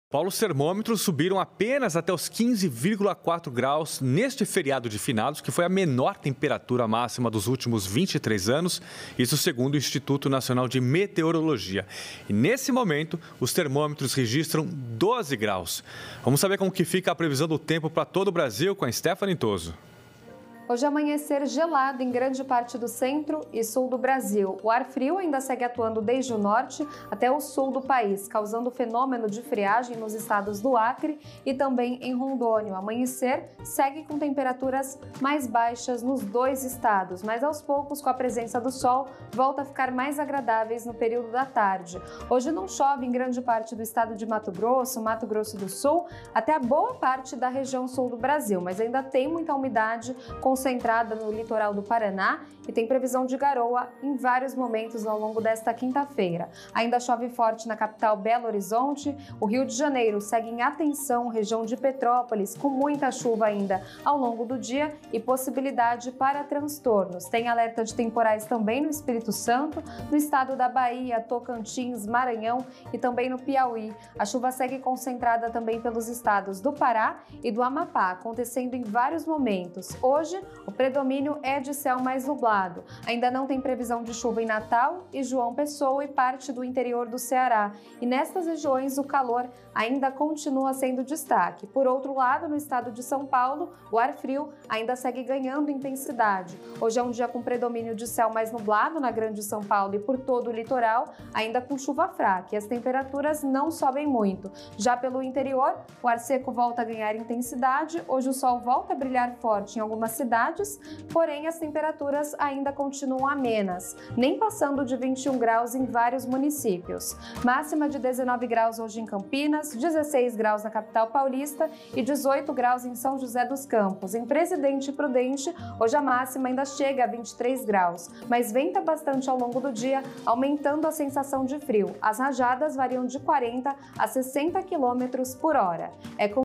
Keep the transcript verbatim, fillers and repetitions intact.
Paulo, os termômetros subiram apenas até os quinze vírgula quatro graus neste feriado de finados, que foi a menor temperatura máxima dos últimos vinte e três anos, isso segundo o Instituto Nacional de Meteorologia. E nesse momento, os termômetros registram doze graus. Vamos saber como que fica a previsão do tempo para todo o Brasil com a Stephanie Toso. Hoje amanhecer gelado em grande parte do centro e sul do Brasil. O ar frio ainda segue atuando desde o norte até o sul do país, causando fenômeno de friagem nos estados do Acre e também em Rondônia. O amanhecer segue com temperaturas mais baixas nos dois estados, mas aos poucos, com a presença do sol, volta a ficar mais agradáveis no período da tarde. Hoje não chove em grande parte do estado de Mato Grosso, Mato Grosso do Sul, até a boa parte da região sul do Brasil, mas ainda tem muita umidade com concentrada no litoral do Paraná e tem previsão de garoa em vários momentos ao longo desta quinta-feira. Ainda chove forte na capital Belo Horizonte, o Rio de Janeiro segue em atenção, região de Petrópolis, com muita chuva ainda ao longo do dia e possibilidade para transtornos. Tem alerta de temporais também no Espírito Santo, no estado da Bahia, Tocantins, Maranhão e também no Piauí. A chuva segue concentrada também pelos estados do Pará e do Amapá, acontecendo em vários momentos. Hoje, o predomínio é de céu mais nublado. Ainda não tem previsão de chuva em Natal e João Pessoa e parte do interior do Ceará. E nestas regiões o calor ainda continua sendo destaque. Por outro lado, no estado de São Paulo, o ar frio ainda segue ganhando intensidade. Hoje é um dia com predomínio de céu mais nublado na Grande São Paulo e por todo o litoral, ainda com chuva fraca. E as temperaturas não sobem muito. Já pelo interior, o ar seco volta a ganhar intensidade. Hoje o sol volta a brilhar forte em algumas cidades, porém as temperaturas ainda continuam amenas, nem passando de vinte e um graus em vários municípios. Máxima de dezenove graus hoje em Campinas, dezesseis graus na capital paulista e dezoito graus em São José dos Campos. Em Presidente Prudente, hoje a máxima ainda chega a vinte e três graus, mas venta bastante ao longo do dia, aumentando a sensação de frio. As rajadas variam de quarenta a sessenta quilômetros por hora. É com